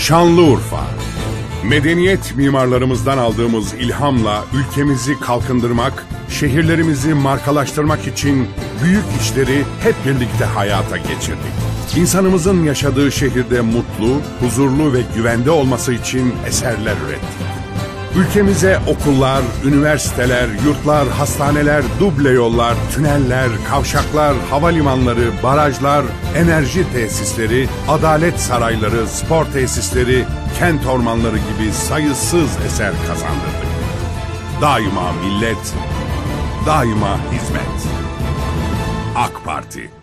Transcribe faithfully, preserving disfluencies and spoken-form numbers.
Şanlıurfa. Medeniyet mimarlarımızdan aldığımız ilhamla ülkemizi kalkındırmak, şehirlerimizi markalaştırmak için büyük işleri hep birlikte hayata geçirdik. İnsanımızın yaşadığı şehirde mutlu, huzurlu ve güvende olması için eserler ürettik. Ülkemize okullar, üniversiteler, yurtlar, hastaneler, duble yollar, tüneller, kavşaklar, havalimanları, barajlar, enerji tesisleri, adalet sarayları, spor tesisleri, kent ormanları gibi sayısız eser kazandırdık. Daima millet, daima hizmet. AK Parti.